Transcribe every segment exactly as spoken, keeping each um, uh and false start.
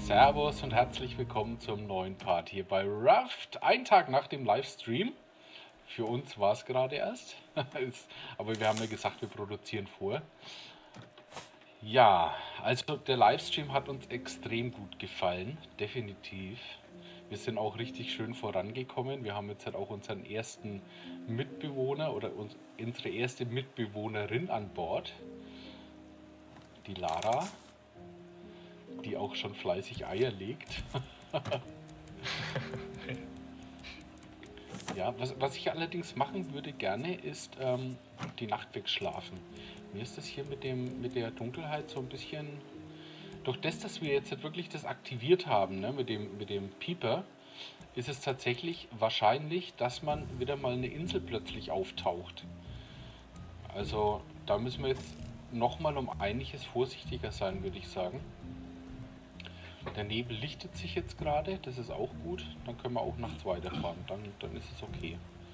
Servus und herzlich willkommen zum neuen Part hier bei Raft. Ein Tag nach dem Livestream. Für uns war es gerade erst. Aber wir haben ja gesagt, wir produzieren vor. Ja, also der Livestream hat uns extrem gut gefallen. Definitiv. Wir sind auch richtig schön vorangekommen. Wir haben jetzt halt auch unseren ersten Mitbewohner oder uns, unsere erste Mitbewohnerin an Bord. Die Lara. Die auch schon fleißig Eier legt. Ja, was, was ich allerdings machen würde gerne, ist ähm, die Nacht wegschlafen. Mir ist das hier mit, dem, mit der Dunkelheit so ein bisschen... Durch das, dass wir jetzt wirklich das aktiviert haben, ne, mit, dem, mit dem Pieper, ist es tatsächlich wahrscheinlich, dass man wieder mal eine Insel plötzlich auftaucht. Also da müssen wir jetzt nochmal um einiges vorsichtiger sein, würde ich sagen. Der Nebel lichtet sich jetzt gerade, das ist auch gut. Dann können wir auch nachts weiterfahren, dann, dann ist es okay.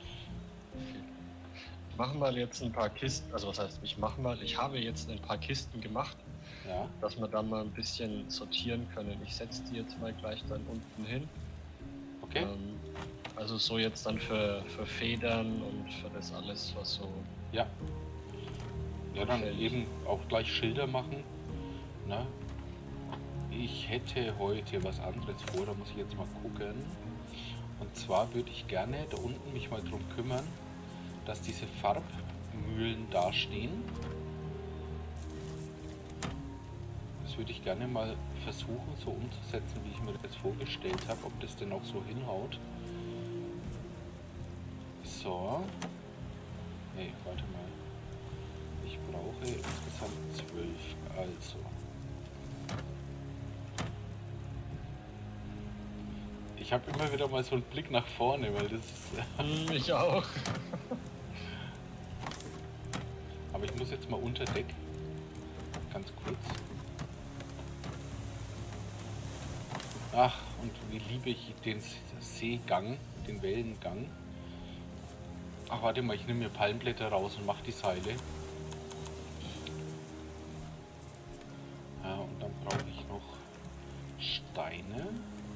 Ich mache mal jetzt ein paar Kisten, also was heißt, ich mache mal, ich habe jetzt ein paar Kisten gemacht, Ja. dass wir dann mal ein bisschen sortieren können. Ich setze die jetzt mal gleich dann unten hin. Okay. Ähm, also so jetzt dann für, für Federn und für das alles, was so... Ja. Ja, dann eben auch gleich Schilder machen. Ne? Ich hätte heute was anderes vor, da muss ich jetzt mal gucken. Und zwar würde ich gerne da unten mich mal drum kümmern, dass diese Farbmühlen dastehen. Das würde ich gerne mal versuchen so umzusetzen, wie ich mir das vorgestellt habe, ob das denn auch so hinhaut. So. Nee, warte mal. Ich brauche insgesamt zwölf. Also. Ich habe immer wieder mal so einen Blick nach vorne, weil das ist... Ich auch. Aber ich muss jetzt mal unter Deck. Ganz kurz. Ach, und wie liebe ich den Seegang, den Wellengang. Ach, warte mal, ich nehme mir Palmblätter raus und mache die Seile. Ja, und dann brauche ich noch Steine.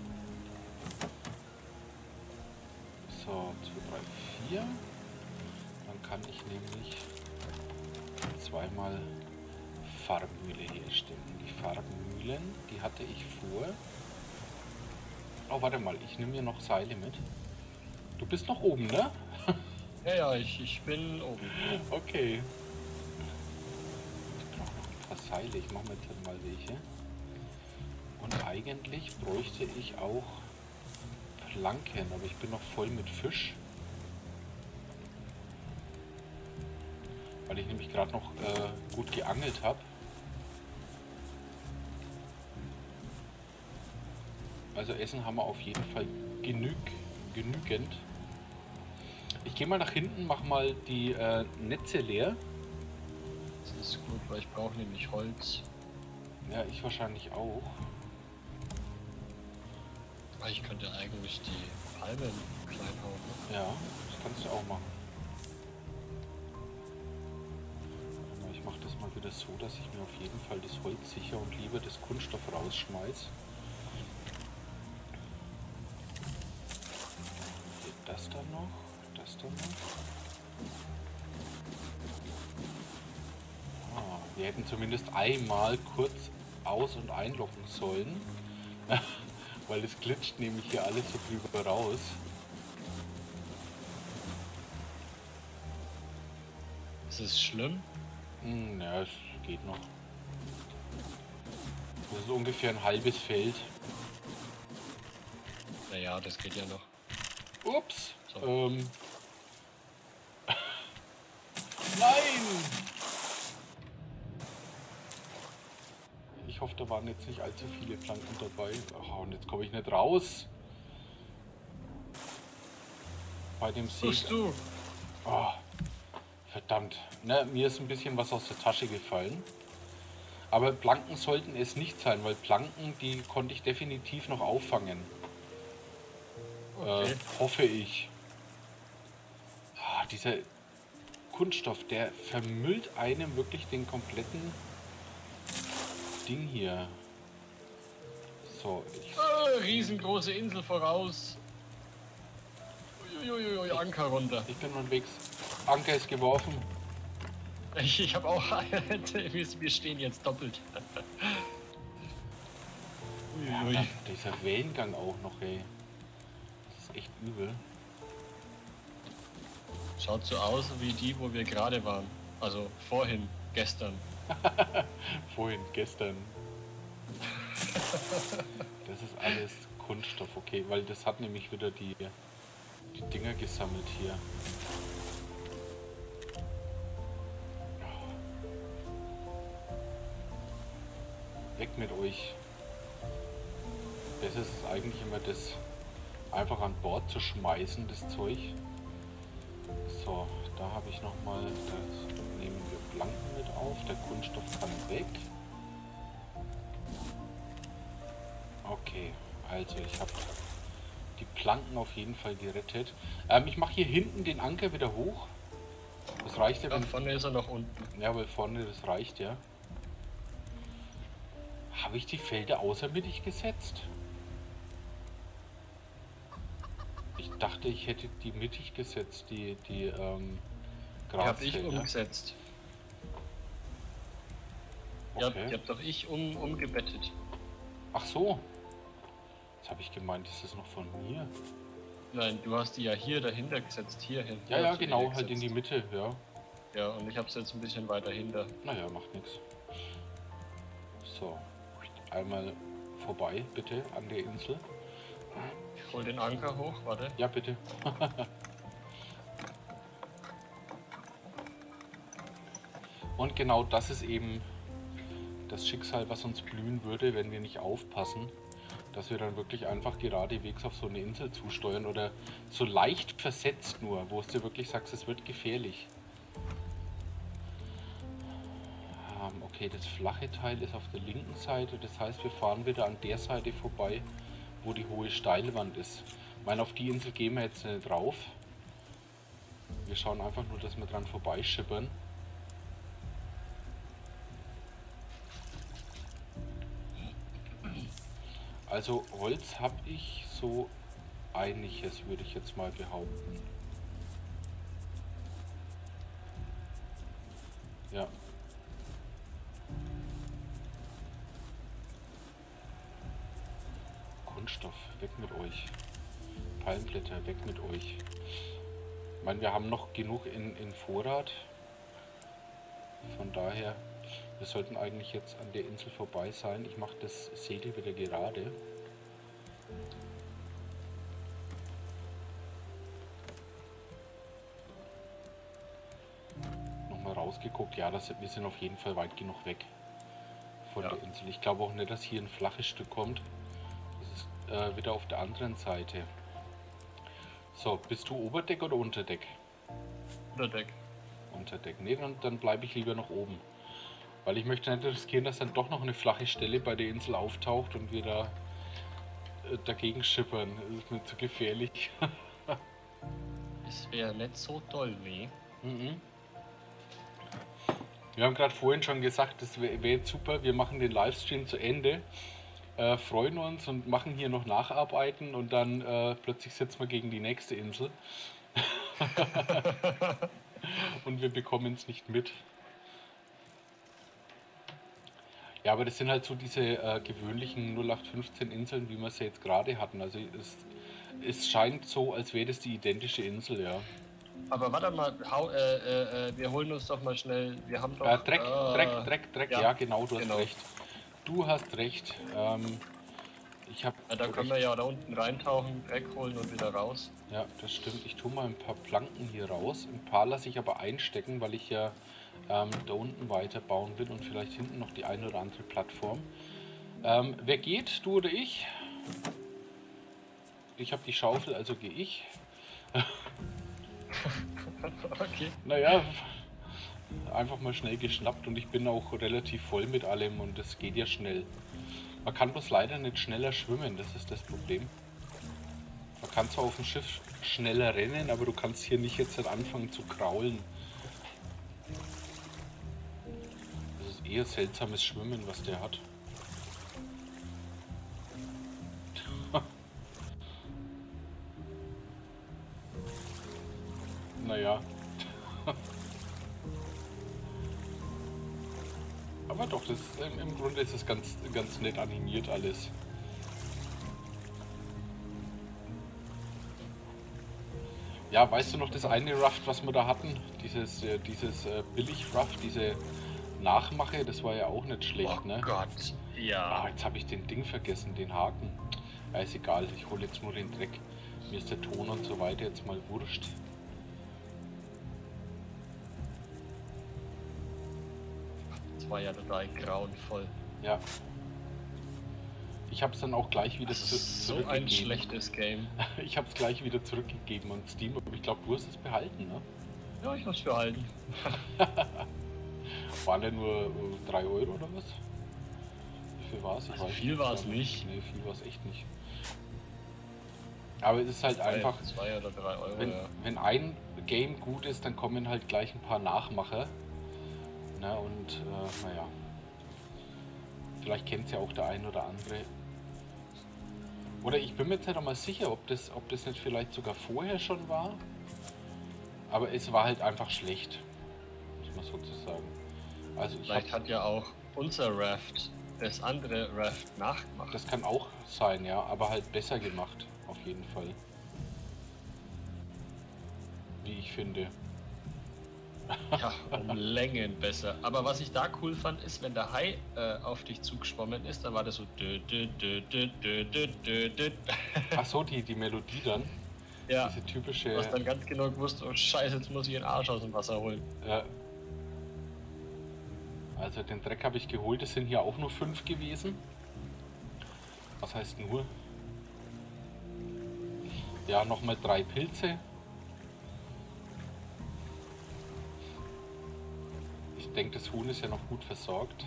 So, zwei, drei, vier. Dann kann ich nämlich zweimal Farbmühle herstellen. Die Farbmühlen, die hatte ich vor. Oh, warte mal, ich nehme mir noch Seile mit. Du bist noch oben, ne? Ja, ja, ich, ich bin oben. Okay. Ich brauche noch ein paar Seile. Ich mache mir jetzt halt mal welche. Und eigentlich bräuchte ich auch Planken, aber ich bin noch voll mit Fisch. Weil ich nämlich gerade noch äh, gut geangelt habe. Also Essen haben wir auf jeden Fall genüg, genügend. Ich gehe mal nach hinten, mach mal die äh, Netze leer. Das ist gut, weil ich brauche nämlich Holz. Ja, ich wahrscheinlich auch. Ich könnte eigentlich die Palmen klein hauen. Ne? Ja, das kannst du auch machen. Ich mache das mal wieder so, dass ich mir auf jeden Fall das Holz sicher und lieber das Kunststoff rausschmeiß. Das dann noch, das dann noch. Ah, wir hätten zumindest einmal kurz aus- und einloggen sollen. Weil es glitscht nämlich hier alles so drüber raus. Ist es schlimm? Hm, ja, es geht noch. Das ist ungefähr ein halbes Feld. Naja, das geht ja noch. Ups. So. Ähm. Nein! Ich hoffe, da waren jetzt nicht allzu viele Planken dabei. Oh, und jetzt komme ich nicht raus. Bei dem See. Bist du? Oh, verdammt. Ne, mir ist ein bisschen was aus der Tasche gefallen. Aber Planken sollten es nicht sein, weil Planken, die konnte ich definitiv noch auffangen. Okay. Äh, hoffe ich. Ah, dieser Kunststoff, der vermüllt einem wirklich den kompletten Ding hier. So, ich... Äh, riesengroße Insel voraus. Uiuiui, Anker runter. Ich bin unterwegs. Anker ist geworfen. Ich, ich habe auch... Wir stehen jetzt doppelt. Uiuiui. Ja, dieser Wellengang auch noch, ey. Das ist echt übel. Schaut so aus wie die, wo wir gerade waren. Also vorhin, gestern. Vorhin, gestern. Das ist alles Kunststoff, okay, weil das hat nämlich wieder die, die Dinger gesammelt hier. Weg mit euch. Besser ist es eigentlich immer, das einfach an Bord zu schmeißen, das Zeug. So, da habe ich nochmal, das nehmen wir Planken mit auf, der Kunststoff kann weg. Okay, also ich habe die Planken auf jeden Fall gerettet. Ähm, ich mache hier hinten den Anker wieder hoch. Das reicht ja, Ja, wenn... vorne ist er noch unten. Ja, weil vorne, das reicht ja. Habe ich die Felder außermittig gesetzt? Ich dachte, ich hätte die mittig gesetzt, die, die ähm, Die hab Grasfelder. ich umgesetzt. Okay. Ja, die hab doch ich um, umgebettet. Ach so. Jetzt habe ich gemeint, ist das noch von mir? Nein, du hast die ja hier dahinter gesetzt, hier hin. Ja, ja, genau, halt in die Mitte, ja. Ja, und ich hab's jetzt ein bisschen weiter hinter. Naja, macht nichts. So, einmal vorbei, bitte, an der Insel. Ich hol den Anker hoch, warte. Ja, bitte. Und genau das ist eben das Schicksal, was uns blühen würde, wenn wir nicht aufpassen, dass wir dann wirklich einfach geradewegs auf so eine Insel zusteuern oder so leicht versetzt nur, wo es dir wirklich sagst, es wird gefährlich. Ähm, okay, das flache Teil ist auf der linken Seite, das heißt, wir fahren wieder an der Seite vorbei, wo die hohe Steilwand ist. Ich meine, auf die Insel gehen wir jetzt nicht drauf. Wir schauen einfach nur, dass wir dran vorbeischippern. Also Holz habe ich so einiges, würde ich jetzt mal behaupten. Ja. Kunststoff, weg mit euch. Palmblätter, weg mit euch. Ich meine, wir haben noch genug in, in Vorrat. Von daher, wir sollten eigentlich jetzt an der Insel vorbei sein. Ich mache das Segel wieder gerade. Nochmal rausgeguckt. Ja, das, wir sind auf jeden Fall weit genug weg von Ja. der Insel. Ich glaube auch nicht, dass hier ein flaches Stück kommt. Das ist äh, wieder auf der anderen Seite. So, bist du Oberdeck oder Unterdeck? Unterdeck. Unterdeck. Ne, dann, dann bleibe ich lieber noch oben. Weil ich möchte nicht riskieren, dass dann doch noch eine flache Stelle bei der Insel auftaucht und wir da äh, dagegen schippern. Das ist mir zu gefährlich. Es wäre nicht so toll, nee. Mhm. Wir haben gerade vorhin schon gesagt, das wäre wär jetzt super, wir machen den Livestream zu Ende, äh, freuen uns und machen hier noch Nacharbeiten und dann äh, plötzlich sitzen wir gegen die nächste Insel. Und wir bekommen es nicht mit. Ja, aber das sind halt so diese äh, gewöhnlichen null acht fünfzehn Inseln, wie wir sie jetzt gerade hatten. Also es, es scheint so, als wäre das die identische Insel, ja. Aber warte mal, hau, äh, äh, äh, wir holen uns doch mal schnell, wir haben doch... Äh, Dreck, äh, Dreck, Dreck, Dreck, ja, ja, genau, du genau. hast recht. Du hast recht. Ähm, ich habe. Ja, da können wir ja da unten reintauchen, Dreck holen und wieder raus. Ja, das stimmt. Ich tue mal ein paar Planken hier raus. Ein paar lasse ich aber einstecken, weil ich ja ähm, da unten weiter bauen will und vielleicht hinten noch die eine oder andere Plattform. Ähm, wer geht, du oder ich? Ich habe die Schaufel, also gehe ich. Okay. Naja, einfach mal schnell geschnappt und ich bin auch relativ voll mit allem und es geht ja schnell. Man kann bloß leider nicht schneller schwimmen, das ist das Problem. Man kann zwar auf dem Schiff schneller rennen, aber du kannst hier nicht jetzt anfangen zu kraulen. Das ist eher seltsames Schwimmen, was der hat. Naja. Aber doch, das ist, im, im Grunde ist es ganz, ganz nett animiert alles. Ja, weißt du noch das eine Raft, was wir da hatten? Dieses, äh, dieses äh, Billig-Raft, diese Nachmache, das war ja auch nicht schlecht, Oh ne? Gott, ja. Ah, jetzt habe ich den Ding vergessen, den Haken. Ja, ist egal, ich hole jetzt nur den Dreck. Mir ist der Ton und so weiter jetzt mal wurscht. Das war ja total grauenvoll. Ja. Ich habe es dann auch gleich wieder Das zu ist so zurückgegeben. ein schlechtes Game. Ich habe es gleich wieder zurückgegeben an Steam, aber ich glaube, du hast es behalten, ne? Ja, ich hab's behalten. Waren ja nur äh, drei Euro oder was? Wie viel war es? Also viel war es nicht. Nee, viel war es echt nicht. Aber es ist halt einfach, Zwei oder drei Euro, wenn, ja. wenn ein Game gut ist, dann kommen halt gleich ein paar Nachmacher. Na, und äh, naja. Vielleicht kennt es ja auch der ein oder andere. Oder ich bin mir jetzt nicht einmal sicher, ob das, ob das nicht vielleicht sogar vorher schon war. Aber es war halt einfach schlecht. Muss man sozusagen. Also ich Vielleicht hab, hat ja auch unser Raft das andere Raft nachgemacht. das kann auch sein, ja, aber halt besser gemacht, auf jeden Fall. Wie ich finde. Ja, um Längen besser. Aber was ich da cool fand, ist, wenn der Hai äh, auf dich zugeschwommen ist, dann war das so. Dö, dö, dö, dö, dö, dö, dö, dö. Ach so, die, die Melodie dann. Ja, Diese typische. du hast dann ganz genau gewusst, oh Scheiße, jetzt muss ich den Arsch aus dem Wasser holen. Ja. Also den Dreck habe ich geholt, es sind hier auch nur fünf gewesen. Was heißt nur? Ja, nochmal drei Pilze. Ich denke, das Huhn ist ja noch gut versorgt.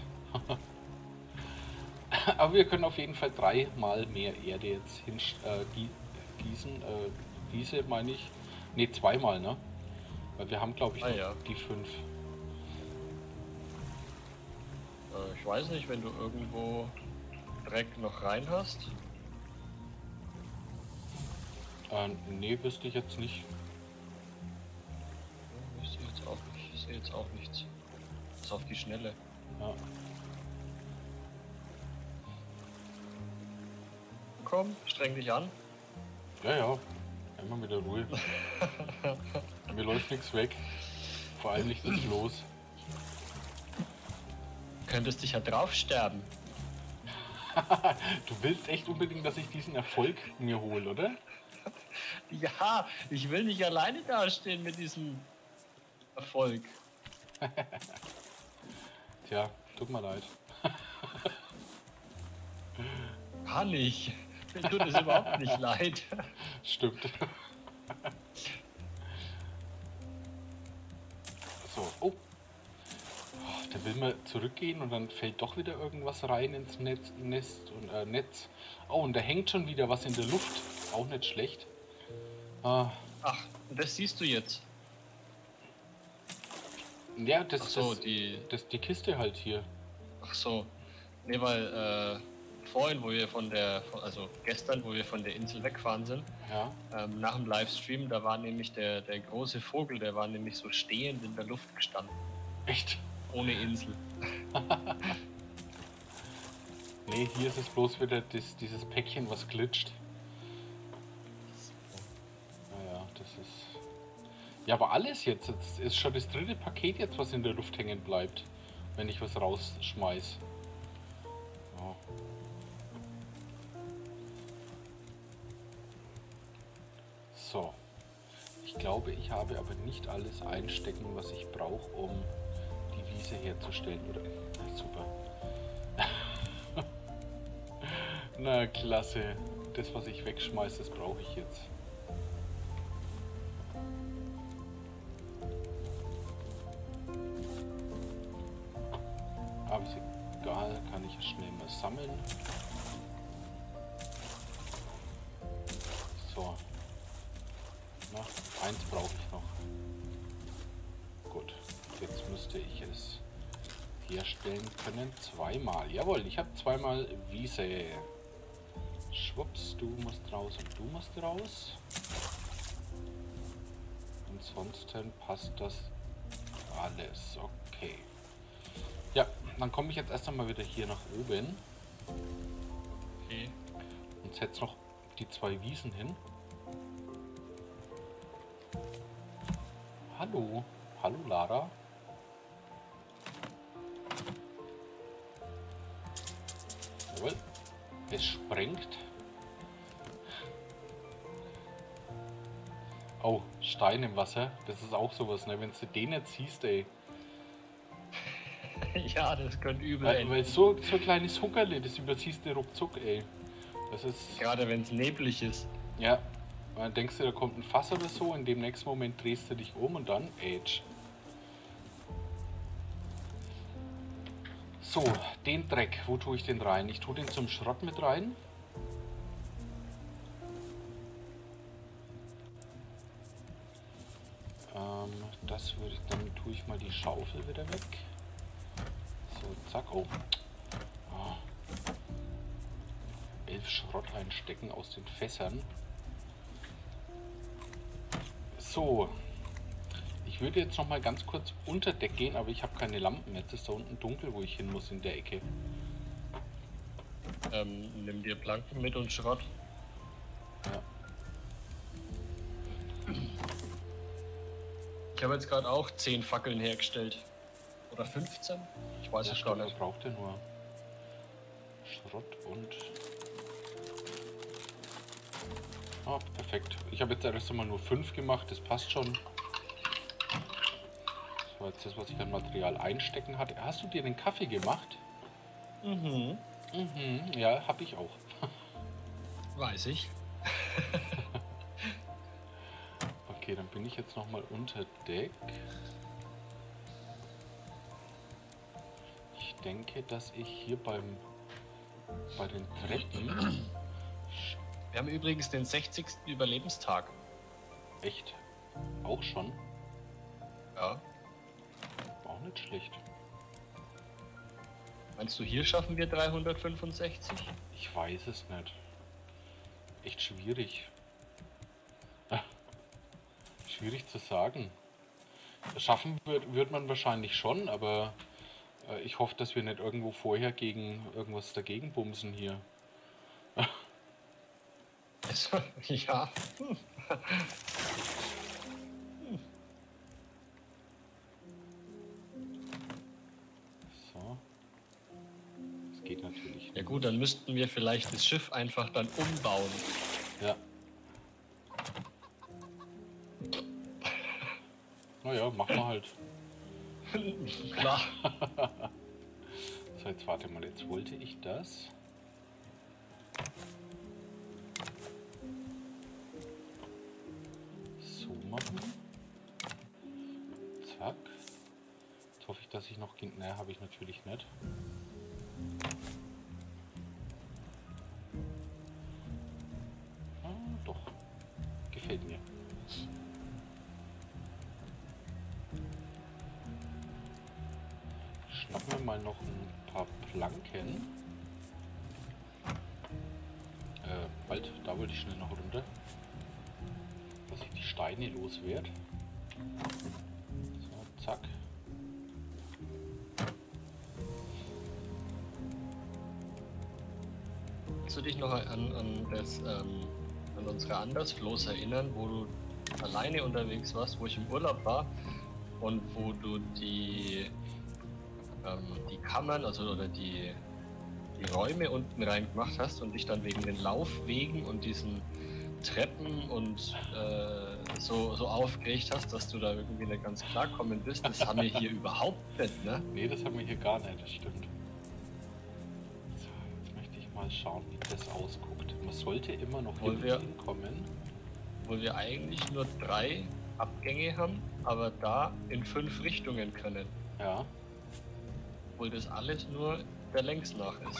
Aber wir können auf jeden Fall dreimal mehr Erde jetzt hin, äh, gießen. Äh, diese meine ich. Ne, zweimal, ne? Weil wir haben, glaube ich, Ah, noch ja. die fünf. Äh, ich weiß nicht, wenn du irgendwo Dreck noch rein hast. Äh, ne, wüsste ich jetzt nicht. Ich sehe jetzt auch nicht. Ich sehe jetzt auch nichts. Das ist auf die Schnelle. Ja. Komm, streng dich an. Ja, ja. Immer mit der Ruhe. Mir läuft nichts weg. Vor allem nicht das los. Könntest dich ja drauf sterben. Du willst echt unbedingt, dass ich diesen Erfolg mir hole, oder? Ja, ich will nicht alleine dastehen mit diesem Erfolg. Tja, tut mir leid. Kann ich. Mir tut es überhaupt nicht leid. Stimmt. So, oh. Oh, der will mal zurückgehen und dann fällt doch wieder irgendwas rein ins Netz, Nest und äh, Netz. Oh, und da hängt schon wieder was in der Luft. Auch nicht schlecht. Ah, Ach, das siehst du jetzt. ja, das Ach so, das, die. das die Kiste halt hier. Ach so. Nee, weil äh, vorhin, wo wir von der, also gestern, wo wir von der Insel weggefahren sind, Ja. ähm, nach dem Livestream, da war nämlich der, der große Vogel, der war nämlich so stehend in der Luft gestanden. Echt? Ohne Insel. Nee, hier ist es bloß wieder das, dieses Päckchen, was glitscht. Naja, das ist... Ja, aber alles jetzt. Jetzt ist schon das dritte Paket jetzt, was in der Luft hängen bleibt, wenn ich was rausschmeiß. Ja. So. Ich glaube, ich habe aber nicht alles einstecken, was ich brauche, um die Wiese herzustellen. Oder? Na, super. Na, klasse. Das, was ich wegschmeiße, das brauche ich jetzt. Aber ist egal, kann ich ja schnell mal sammeln. So. Na, eins brauche ich noch. Gut, jetzt müsste ich es herstellen können. Zweimal. Jawohl, ich habe zweimal Wiese. Schwupps, du musst raus und du musst raus. Und ansonsten passt das alles. Okay. Ja, dann komme ich jetzt erst einmal wieder hier nach oben. Okay. Und setze noch die zwei Wiesen hin. Hallo. Hallo Lara. Jawohl. Es sprengt. Oh, Stein im Wasser. Das ist auch sowas, ne? Wenn du den jetzt siehst, ey. Ja, das könnte übel Weil, enden. weil so, so ein kleines Huckerle, das überziehst du ruckzuck, ey. Das ist... Gerade wenn es neblig ist. Ja. Und dann denkst du, da kommt ein Fass oder so, in dem nächsten Moment drehst du dich um und dann Age. So, den Dreck, wo tue ich den rein? Ich tue den zum Schrott mit rein. Ähm, das würde ich, dann tue ich mal die Schaufel wieder weg. So, zack, oh. Oh. Elf Schrott einstecken aus den Fässern. So. Ich würde jetzt noch mal ganz kurz unter Deck gehen, aber ich habe keine Lampen. Jetzt ist da unten dunkel, wo ich hin muss in der Ecke. Ähm, nimm dir Planken mit und Schrott. Ja. Ich habe jetzt gerade auch zehn Fackeln hergestellt. Oder fünfzehn? Ich weiß Ja, es gar stimmt, nicht. man braucht ja nur Schrott und... Ah, perfekt. Ich habe jetzt erst einmal nur fünf gemacht, das passt schon. Das war jetzt das, was ich an Material einstecken hatte. Hast du dir den Kaffee gemacht? Mhm. Mhm, ja, habe ich auch. Weiß ich. Okay, dann bin ich jetzt noch mal unter Deck. Ich denke, dass ich hier beim bei den Treppen... Wir haben übrigens den sechzigsten Überlebenstag. Echt? Auch schon? Ja. Auch nicht schlecht. Meinst du, hier schaffen wir dreihundertfünfundsechzig? Ich weiß es nicht. Echt schwierig. Schwierig zu sagen. Schaffen wird, wird man wahrscheinlich schon, aber äh, ich hoffe, dass wir nicht irgendwo vorher gegen irgendwas dagegen bumsen hier. Also, ja. Hm. So. Das geht natürlich nicht. Ja gut, dann müssten wir vielleicht das Schiff einfach dann umbauen. Ja. Naja, machen wir halt. Klar. So, jetzt warte mal, jetzt wollte ich das. So machen. Zack. Jetzt hoffe ich, dass ich noch... Ne, habe ich natürlich nicht. Ah, doch. Gefällt mir. Schnappen wir mal noch ein paar Planken. Äh, bald, da wollte ich schnell noch runter. Dass ich die Steine loswerde. So, zack. Kannst du dich noch an, an, das, ähm, an unsere Andersfloß erinnern, wo du alleine unterwegs warst, wo ich im Urlaub war und wo du die, ähm, die Kammern, also oder die, die Räume unten rein gemacht hast und dich dann wegen den Laufwegen und diesen Treppen und äh, so, so aufgeregt hast, dass du da irgendwie nicht ganz klarkommen bist. Das haben wir hier überhaupt nicht, ne? Nee, das haben wir hier gar nicht, das stimmt. So, jetzt möchte ich mal schauen, wie das ausguckt. Man sollte immer noch Wollen wir- hinkommen. Wo wir eigentlich nur drei Abgänge haben, aber da in fünf Richtungen können. Ja. Obwohl das alles nur der Längs nach ist.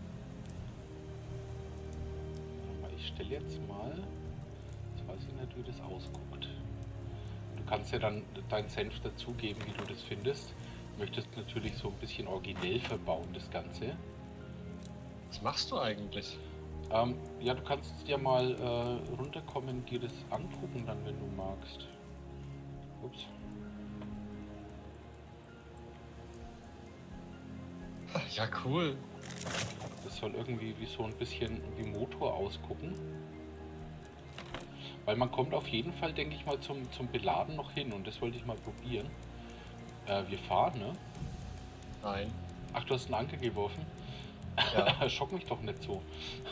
Aber ich stelle jetzt mal, jetzt weiß ich nicht, wie das ausguckt. Du kannst ja dann deinen Senf dazugeben, wie du das findest. Du möchtest natürlich so ein bisschen originell verbauen, das Ganze. Was machst du eigentlich? Ähm, ja, du kannst ja mal äh, runterkommen, dir das angucken dann, wenn du magst. Ups. Ja, cool. Das soll irgendwie wie so ein bisschen wie Motor ausgucken. Weil man kommt auf jeden Fall, denke ich mal, zum, zum Beladen noch hin und das wollte ich mal probieren. Äh, wir fahren, ne? Nein. Ach, du hast einen Anker geworfen? Ja. Schock mich doch nicht so.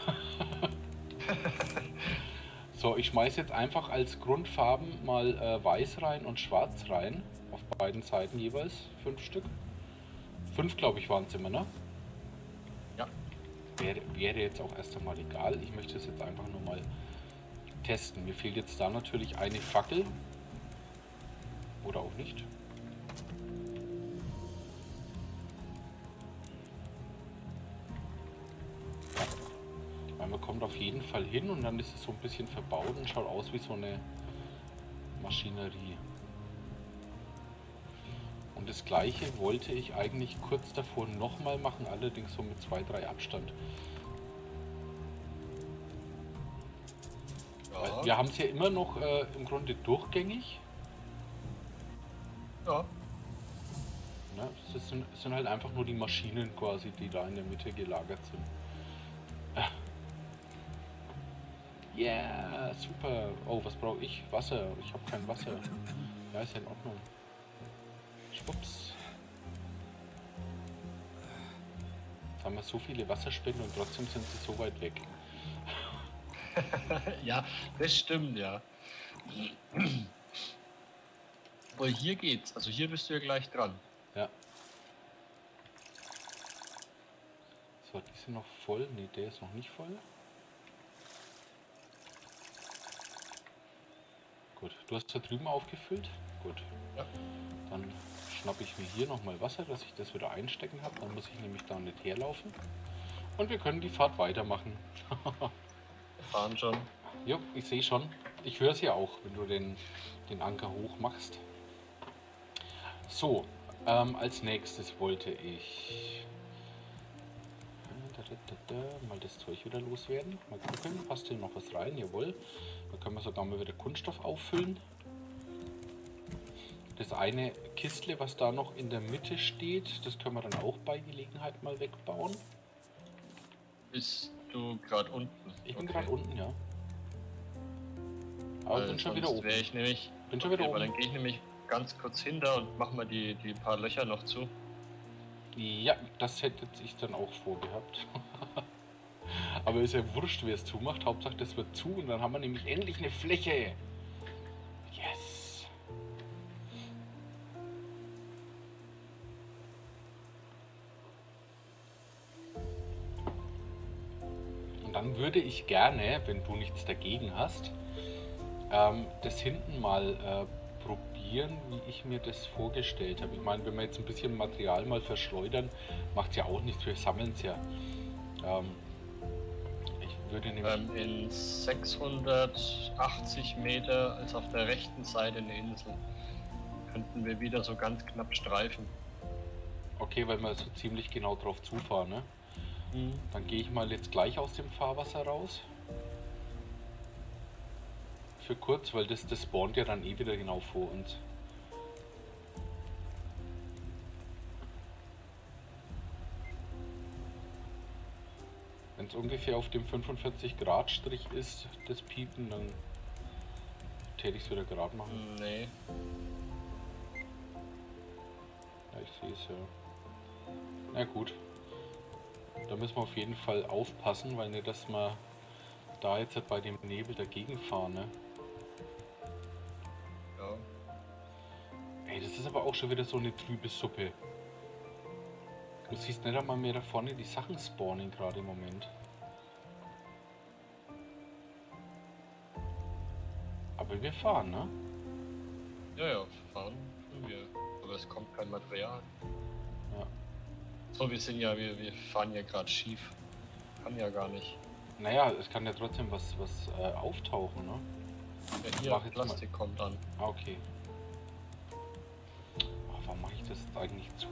So, ich schmeiße jetzt einfach als Grundfarben mal äh, weiß rein und schwarz rein. Auf beiden Seiten jeweils. Fünf Stück. Fünf, glaube ich, waren es immer, ne? Ja. Wäre, wäre jetzt auch erst einmal egal. Ich möchte es jetzt einfach nur mal testen. Mir fehlt jetzt da natürlich eine Fackel. Oder auch nicht. Weil man kommt auf jeden Fall hin und dann ist es so ein bisschen verbaut und schaut aus wie so eine Maschinerie. Und das gleiche wollte ich eigentlich kurz davor nochmal machen, allerdings so mit zwei, drei Abstand. Ja. Wir haben es ja immer noch äh, im Grunde durchgängig. Ja. Ne? Das sind, sind halt einfach nur die Maschinen quasi, die da in der Mitte gelagert sind. Yeah, super. Oh, was brauche ich? Wasser. Ich habe kein Wasser. Ja, ist ja in Ordnung. Schwupps. Jetzt haben wir so viele Wasserspenden und trotzdem sind sie so weit weg. Ja, das stimmt, ja. Aber hier geht's. Also hier bist du ja gleich dran. Ja. So, die sind noch voll. Ne, der ist noch nicht voll. Gut, du hast da drüben aufgefüllt? Gut. Ja. Dann schnappe ich mir hier nochmal Wasser, dass ich das wieder einstecken habe. Dann muss ich nämlich da nicht herlaufen. Und wir können die Fahrt weitermachen. Wir fahren schon. Jo, ich sehe schon. Ich höre es ja auch, wenn du den, den Anker hoch machst. So, ähm, als nächstes wollte ich mal das Zeug wieder loswerden. Mal gucken, passt hier noch was rein? Jawohl. Da können wir sogar mal wieder Kunststoff auffüllen. Das eine Kistle, was da noch in der Mitte steht, das können wir dann auch bei Gelegenheit mal wegbauen. Bist du gerade unten? Ich bin Okay. gerade unten, ja. Aber Weil bin schon sonst wieder oben. wäre ich nämlich. Bin schon Okay, wieder aber oben. dann gehe ich nämlich ganz kurz hinter und mach mal die, die paar Löcher noch zu. Ja, das hätte ich dann auch vorgehabt. Aber ist ja wurscht, wer es zumacht. Hauptsache, das wird zu und dann haben wir nämlich endlich eine Fläche. Yes. Und dann würde ich gerne, wenn du nichts dagegen hast, ähm, das hinten mal äh, probieren, wie ich mir das vorgestellt habe. Ich meine, wenn wir jetzt ein bisschen Material mal verschleudern, macht es ja auch nichts. Wir sammeln es ja. Ähm, ich würde nämlich... Ähm, in sechshundertachtzig Meter ist auf der rechten Seite eine Insel. Könnten wir wieder so ganz knapp streifen. Okay, weil wir so ziemlich genau drauf zufahren, ne? Mhm. Dann gehe ich mal jetzt gleich aus dem Fahrwasser raus. Für kurz, weil das, das spawnt ja dann eh wieder genau vor uns. Wenn es ungefähr auf dem fünfundvierzig Grad Strich ist, das Piepen, dann täte ich es wieder gerade machen. Nee. Ja, ich sehe es ja. Na gut. Da müssen wir auf jeden Fall aufpassen, weil nicht, dass wir da jetzt bei dem Nebel dagegen fahren, ne? Ja. Ey, das ist aber auch schon wieder so eine trübe Suppe. Du siehst nicht einmal mehr da vorne die Sachen spawnen gerade im Moment. Aber wir fahren, ne? Ja, ja, fahren tun wir. Aber es kommt kein Material. Ja. So, wir sind ja, wir, wir fahren ja gerade schief. Kann ja gar nicht. Naja, es kann ja trotzdem was, was äh, auftauchen, ne? Ja, Mach hier, jetzt Plastik kommt an. Ah, okay. Oh, warum mache ich das jetzt eigentlich zu?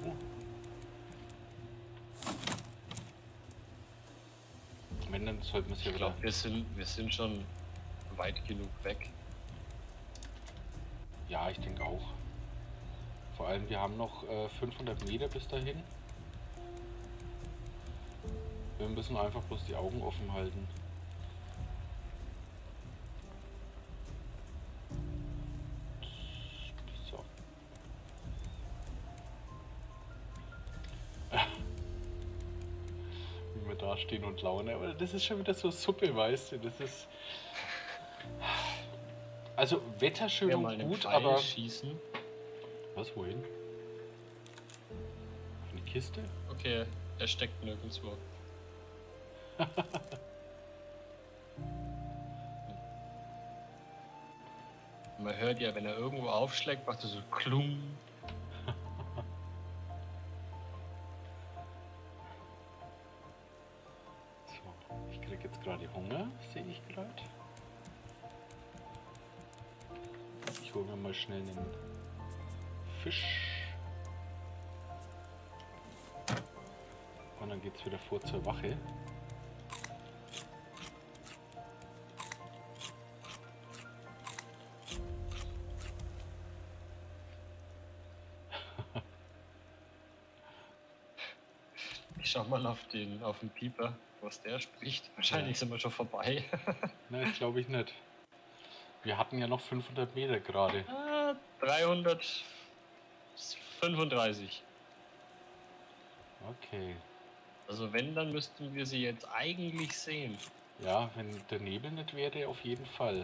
Wenn, dann sollten wir es ja Ich wieder... glaube, wir sind, wir sind schon weit genug weg. Ja, ich denke auch. Vor allem, wir haben noch äh, fünfhundert Meter bis dahin. Wir müssen einfach bloß die Augen offen halten. So. Wie wir da stehen und Laune. Aber das ist schon wieder so Suppe, weißt du. Das ist... Also Wetter schön Ja, und mal einen gut, Pfeil aber... schießen. Was, wohin? Eine Kiste? Okay, er steckt nirgendwo. Man hört ja, wenn er irgendwo aufschlägt, macht er so klung. So, ich krieg jetzt gerade Hunger, sehe ich gerade. Ich hole mir mal schnell einen Fisch. Und dann geht's wieder vor zur Wache. Ich schau mal auf den, auf den Pieper, was der spricht. Wahrscheinlich Ja. sind wir schon vorbei. Ne, das glaube ich nicht. Wir hatten ja noch fünfhundert Meter gerade. Ah, dreihundertfünfunddreißig. Okay. Also wenn, dann müssten wir sie jetzt eigentlich sehen. Ja, wenn der Nebel nicht wäre, auf jeden Fall.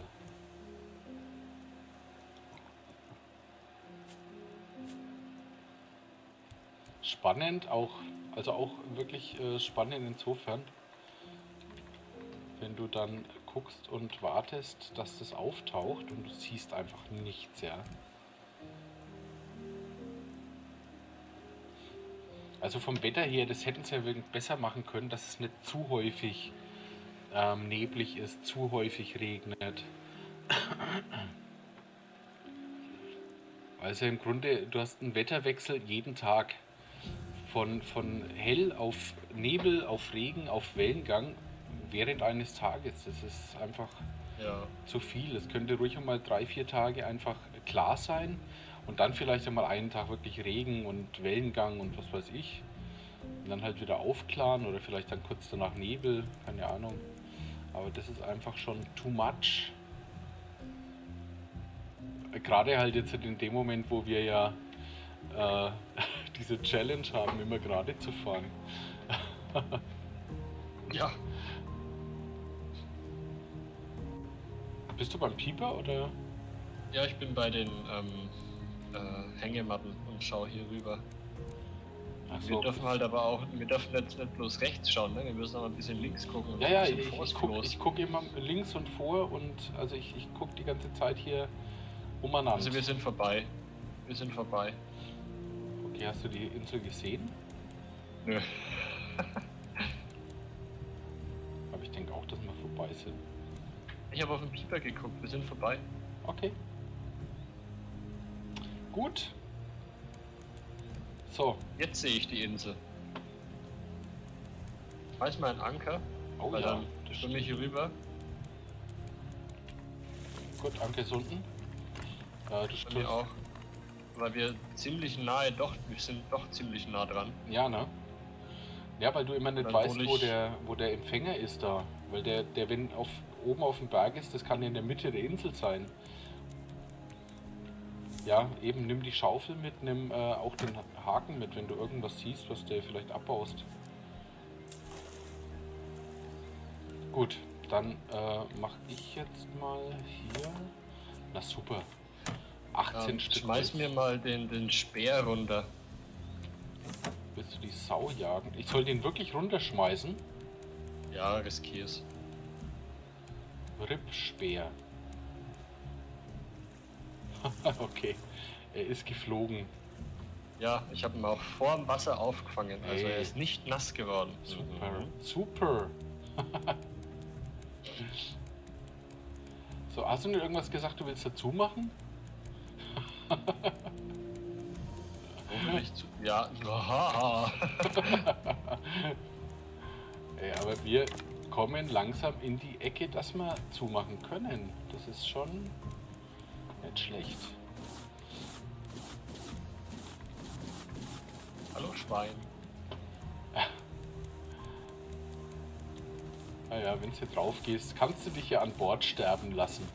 Spannend auch, also auch wirklich äh, spannend insofern, wenn du dann guckst und wartest, dass das auftaucht und du siehst einfach nichts, ja. Also vom Wetter her, das hätten sie ja wirklich besser machen können, dass es nicht zu häufig ähm, neblig ist, zu häufig regnet. Also im Grunde, du hast einen Wetterwechsel jeden Tag. Von, von hell auf Nebel, auf Regen, auf Wellengang während eines Tages. Das ist einfach Ja. zu viel. Es könnte ruhig einmal drei, vier Tage einfach klar sein und dann vielleicht einmal einen Tag wirklich Regen und Wellengang und was weiß ich. Und dann halt wieder aufklaren oder vielleicht dann kurz danach Nebel, keine Ahnung. Aber das ist einfach schon too much. Gerade halt jetzt in dem Moment, wo wir ja äh, diese Challenge haben, immer gerade zu fahren. Ja. Bist du beim Pieper oder? Ja, ich bin bei den ähm, äh, Hängematten und schaue hier rüber. Ach Wir so. dürfen halt aber auch, wir dürfen jetzt nicht bloß rechts schauen, ne? Wir müssen auch ein bisschen links gucken. Und Ja, ein ja, bisschen ich, vors ich gucke Floß. ich guck immer links und vor und also ich, ich gucke die ganze Zeit hier umeinander. Also wir sind vorbei. Wir sind vorbei. Okay, hast du die Insel gesehen? Nö. Aber ich denke auch, dass wir vorbei sind. Ich habe auf den Pieper geguckt, wir sind vorbei. Okay. Gut. So. Jetzt sehe ich die Insel. Weiß mal ein Anker, Oh weil ja. dann schwimme ich hier rüber. Gut, Anke ist unten. Äh, du Bei mir stößt. auch. Weil wir ziemlich nahe, doch, wir sind doch ziemlich nah dran. Ja, ne? Ja, weil du immer nicht Dann weißt, hol wo ich- der, wo der Empfänger ist da. Weil der, der wenn auf, oben auf dem Berg ist, das kann in der Mitte der Insel sein. Ja, eben nimm die Schaufel mit, nimm äh, auch den Haken mit, wenn du irgendwas siehst, was du vielleicht abbaust. Gut, dann äh, mache ich jetzt mal hier. Na super. achtzehn Ähm, Stück. schmeiß Holz. mir mal den, den Speer runter. Willst du die Sau jagen? Ich soll den wirklich runterschmeißen? Ja, riskier's. Rippspeer. Okay, er ist geflogen. Ja, ich habe ihn auch vor dem Wasser aufgefangen. Also Ey. er ist nicht nass geworden. Super, Mhm. super. So, hast du mir irgendwas gesagt, du willst dazu machen? Wo will ich zu? Ja, aha. Ey, aber wir kommen langsam in die Ecke, dass wir zumachen können. Das ist schon nicht schlecht. Hallo Schwein. Naja, wenn du hier drauf gehst, kannst du dich ja an Bord sterben lassen.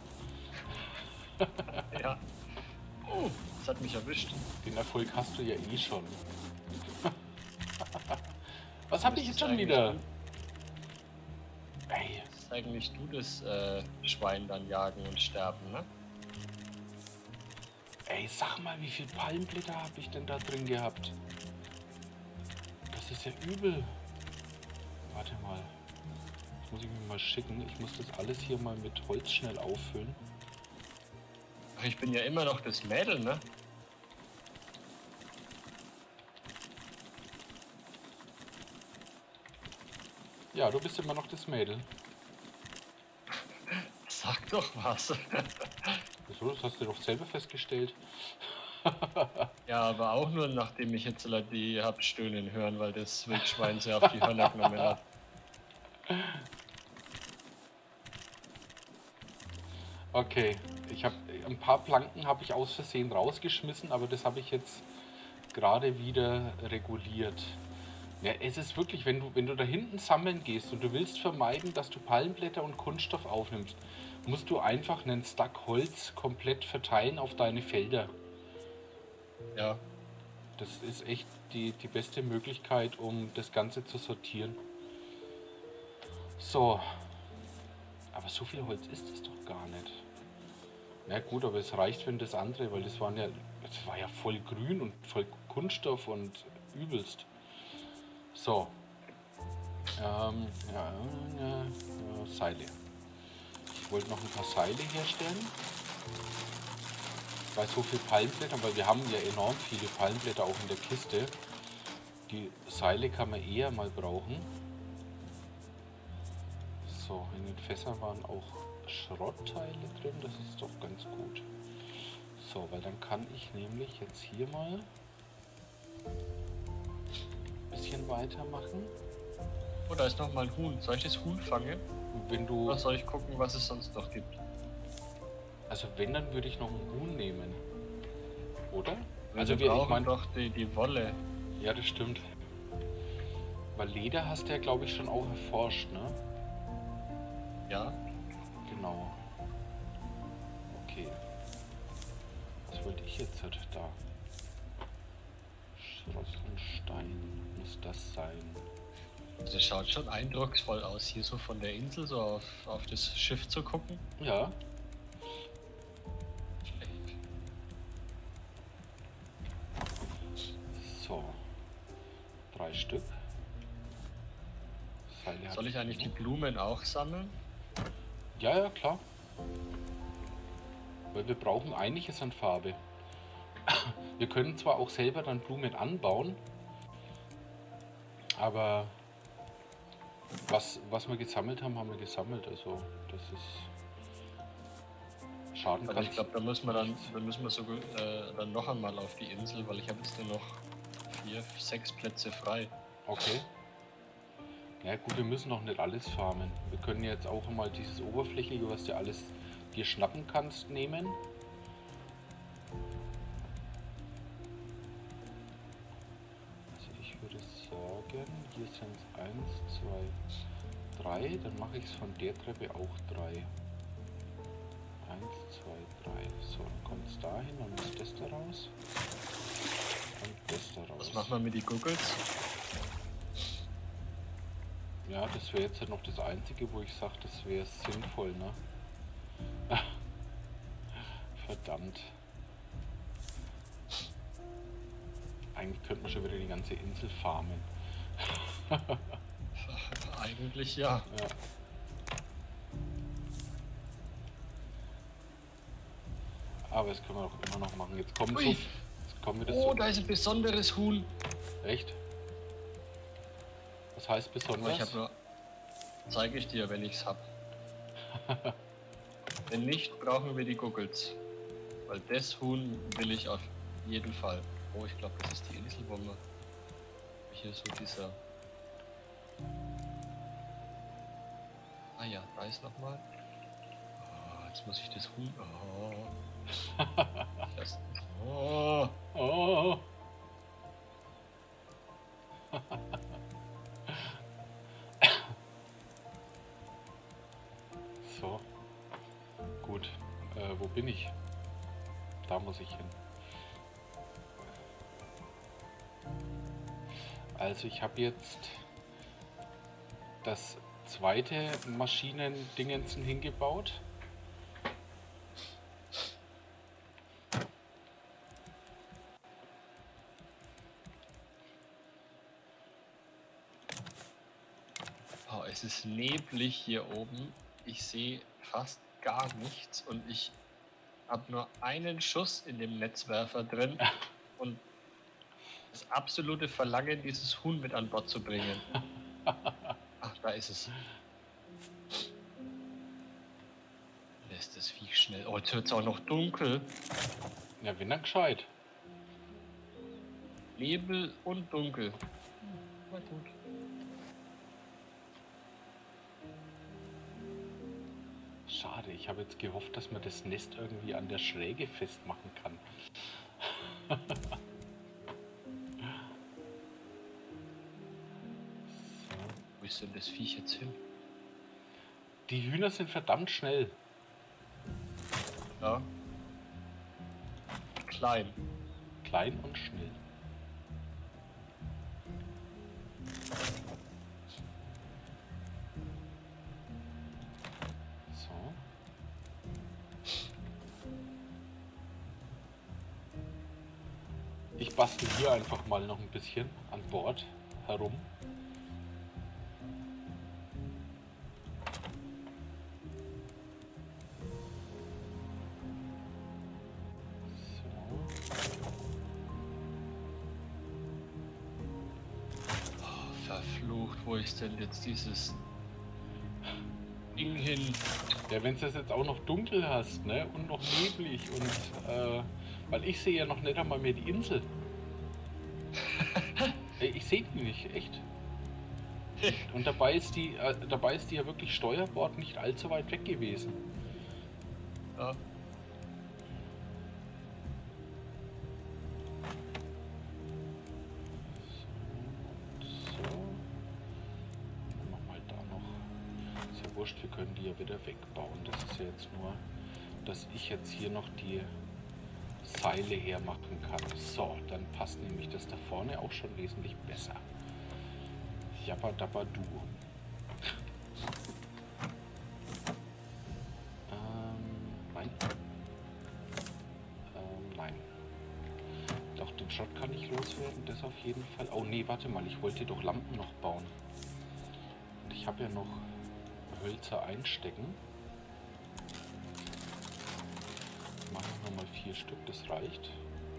Ja. Oh, das hat mich erwischt. Den Erfolg hast du ja eh schon. Was habe ich jetzt schon Müsstest wieder? Du, Ey, müsstest eigentlich du das äh, Schwein dann jagen und sterben, ne? ey, sag mal, wie viel Palmblätter habe ich denn da drin gehabt? Das ist ja übel. Warte mal. Das muss ich mir mal schicken. Ich muss das alles hier mal mit Holz schnell auffüllen. Ach, ich bin ja immer noch das Mädel, ne? Ja, du bist immer noch das Mädel. Sag doch was. Wieso? Das hast du doch selber festgestellt. Ja, aber auch nur nachdem ich jetzt die hab stöhnen hören, weil das Wildschwein sehr auf die Hörner genommen hat. Okay, ich habe ein paar Planken habe ich aus Versehen rausgeschmissen, aber das habe ich jetzt gerade wieder reguliert. Ja, es ist wirklich, wenn du, wenn du da hinten sammeln gehst und du willst vermeiden, dass du Palmblätter und Kunststoff aufnimmst, musst du einfach einen Stack Holz komplett verteilen auf deine Felder. Ja. Das ist echt die, die beste Möglichkeit, um das Ganze zu sortieren. So. Aber so viel Holz ist es doch gar nicht. Na gut, aber es reicht, wenn das andere, weil das waren ja, das war ja voll grün und voll Kunststoff und übelst. So. Ähm, ja, ja, ja, Seile. Ich wollte noch ein paar Seile herstellen. Bei so viel Palmblättern, weil wir haben ja enorm viele Palmblätter auch in der Kiste. Die Seile kann man eher mal brauchen. So, in den Fässern waren auch Schrottteile drin, das ist doch ganz gut. So, weil dann kann ich nämlich jetzt hier mal ein bisschen weitermachen. Oh, da ist noch mal ein Huhn. Soll ich das Huhn fangen? Wenn du, Oder soll ich gucken, was es sonst noch gibt? also wenn, dann würde ich noch einen Huhn nehmen. Oder? Wir Also wir, ich brauchen meine, doch die, die Wolle. ja, das stimmt. Weil Leder hast du ja, glaube ich, schon auch erforscht, ne? Ja. Genau. Okay. Was wollte ich jetzt halt da? Schrott und Stein muss das sein. Also das schaut schon eindrucksvoll aus, hier so von der Insel so auf, auf das Schiff zu gucken. Ja. So. Drei Stück. Seile Soll ich eigentlich die Blumen auch sammeln? Ja, ja, klar. Weil wir brauchen einiges an Farbe. Wir können zwar auch selber dann Blumen anbauen, aber was, was wir gesammelt haben, haben wir gesammelt. Also das ist Schaden. Also ich glaube, da müssen wir dann, da müssen wir sogar äh, dann noch einmal auf die Insel, weil ich habe jetzt nur noch vier, sechs Plätze frei. Okay. Ja gut, wir müssen noch nicht alles farmen. Wir können jetzt auch mal dieses Oberflächliche, was du alles dir schnappen kannst, nehmen. Also ich würde sagen, hier sind es eins, zwei, drei. Dann mache ich es von der Treppe auch drei. eins, zwei, drei. So, dann kommt es dahin, dann muss das da raus. Und das da raus. Was machen wir mit die Googles? Ja, das wäre jetzt halt noch das Einzige, wo ich sage, das wäre sinnvoll, ne? Verdammt. Eigentlich könnte man schon wieder die ganze Insel farmen. Eigentlich ja. Ja. Aber das können wir doch immer noch machen. Jetzt kommen, so, Ui. jetzt kommen wir das Oh, so. da ist ein besonderes Huhn. Echt? Was heißt besonders? Ich habe nur. Zeige ich dir, wenn ich's hab. Wenn nicht, brauchen wir die Googles. Weil das Huhn will ich auf jeden Fall. Oh, ich glaube, das ist die Insel, wo wir hier so dieser. Ah ja, da ist noch mal. Oh, jetzt muss ich das Huhn. Oh. Das, oh. Oh. bin ich. Da muss ich hin. Also ich habe jetzt das zweite Maschinendingensen hingebaut. Oh, es ist neblig hier oben. Ich sehe fast gar nichts und ich habe nur einen Schuss in dem Netzwerfer drin und das absolute Verlangen, dieses Huhn mit an Bord zu bringen. Ach, da ist es. Lässt das Viech schnell. Oh, jetzt wird es auch noch dunkel. Ja, wenn dann gescheit. Nebel und dunkel. Na gut. Schade, ich habe jetzt gehofft, dass man das Nest irgendwie an der Schräge festmachen kann. So. Wo ist denn das Viech jetzt hin? Die Hühner sind verdammt schnell. Ja. Klein. Klein und schnell. So. Ich bastel hier einfach mal noch ein bisschen an Bord herum. Verflucht, wo ist denn jetzt dieses Ding hin? Ja, wenn du es jetzt auch noch dunkel hast, ne, und noch neblig und, äh, weil ich sehe ja noch nicht einmal mehr die Insel. Ich sehe die nicht, echt. Und dabei ist die, äh, dabei ist die ja wirklich Steuerbord nicht allzu weit weg gewesen. Ja. Wurscht, wir können die ja wieder wegbauen. Das ist ja jetzt nur, dass ich jetzt hier noch die Seile hermachen kann. So, dann passt nämlich das da vorne auch schon wesentlich besser. Jabba dabba du. ähm, nein. Ähm, nein. Doch, den Schrott kann ich loswerden, das auf jeden Fall. Oh nee, warte mal, ich wollte doch Lampen noch bauen. Und ich habe ja noch Hölzer einstecken. Machen wir mal vier Stück, das reicht.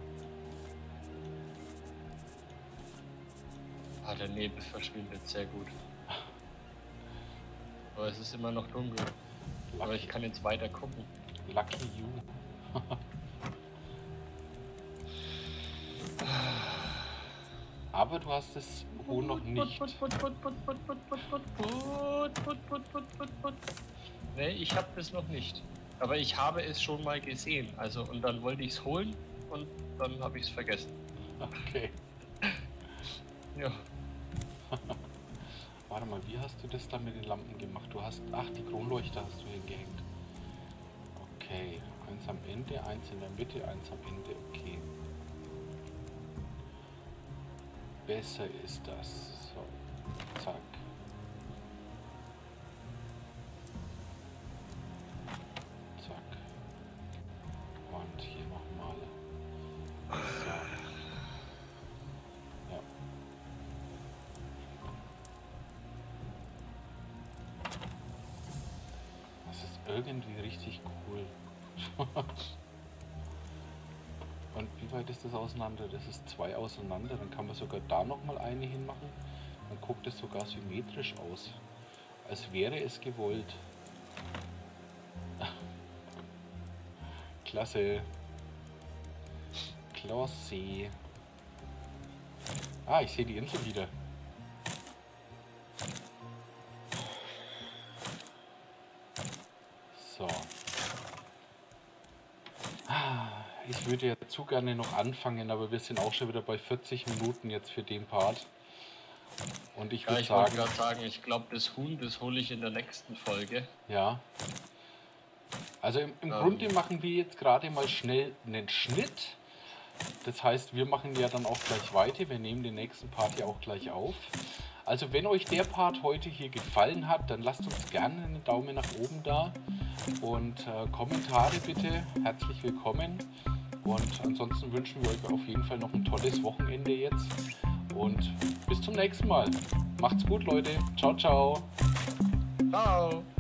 Ah, der Nebel verschwindet sehr gut. Aber es ist immer noch dunkel. Lucky. Aber ich kann jetzt weiter gucken. Lucky you. Aber du hast es Huhn noch nicht. Nee, ich habe das noch nicht. Aber ich habe es schon mal gesehen. Also, und dann wollte ich es holen und dann habe ich es vergessen. Okay. Ja. Warte mal, wie hast du das da mit den Lampen gemacht? Du hast, ach, die Kronleuchter hast du hingehängt. Okay, eins am Ende, eins in der Mitte, eins am Ende, okay. Besser ist das. So, zack. Zack. Und hier nochmal. So. Ja. Das ist irgendwie richtig cool. Und wie weit ist das auseinander? Das ist zwei auseinander. Dann kann man sogar da nochmal eine hinmachen. Dann guckt es sogar symmetrisch aus. Als wäre es gewollt. Klasse. Klasse. Ah, ich sehe die Insel wieder. So. Ich würde ja zu gerne noch anfangen, aber wir sind auch schon wieder bei vierzig Minuten jetzt für den Part. Und ich Ja, würde ich wollte sagen, gerade sagen, ich glaube, das Huhn, das hole ich in der nächsten Folge. ja. Also im, im Ähm. Grunde machen wir jetzt gerade mal schnell einen Schnitt. Das heißt, wir machen ja dann auch gleich weiter. Wir nehmen den nächsten Part ja auch gleich auf. Also wenn euch der Part heute hier gefallen hat, dann lasst uns gerne einen Daumen nach oben da. Und äh, Kommentare bitte, herzlich willkommen. Und ansonsten wünschen wir euch auf jeden Fall noch ein tolles Wochenende jetzt. Und bis zum nächsten Mal. Macht's gut, Leute. Ciao, ciao. Ciao.